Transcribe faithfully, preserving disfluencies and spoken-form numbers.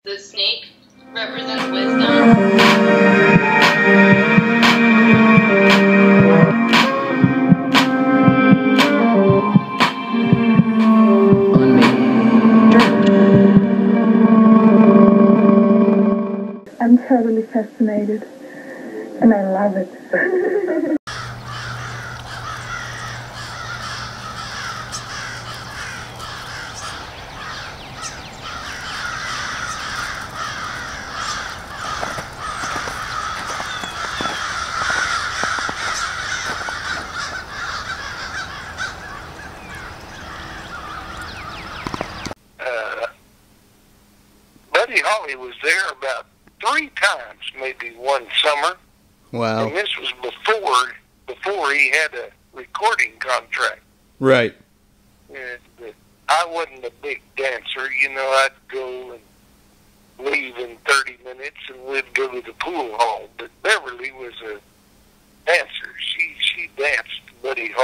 The snake represents wisdom. I'm totally fascinated, and I love it. Uh, Buddy Holly was there about three times, maybe one summer. Wow. And this was before before he had a recording contract. Right. And I wasn't a big dancer, you know. I'd go and leave in thirty minutes, and we'd go to the pool hall. But Beverly was a dancer. She she danced Buddy